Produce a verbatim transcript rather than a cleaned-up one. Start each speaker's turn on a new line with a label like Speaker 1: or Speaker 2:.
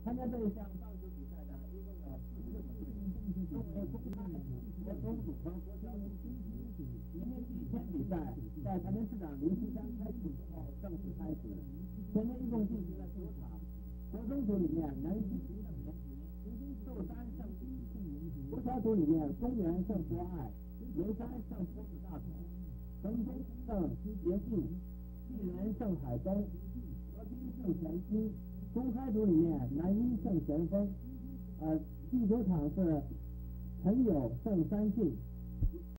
Speaker 1: 参加这一项棒球比赛的一共有四十六个队，分为公开、国中组和国小组。今天第一天比赛在台南市长林清江开始之后正式开始。前天一共进行了九场，国中组里面南西胜联谊，寿山胜义，国小组里面公园胜博爱，龙山胜国子大同，城中胜捷信，济南胜海东，和平胜全新。公开组里面南一胜咸丰，呃，第九场是陈友胜三进，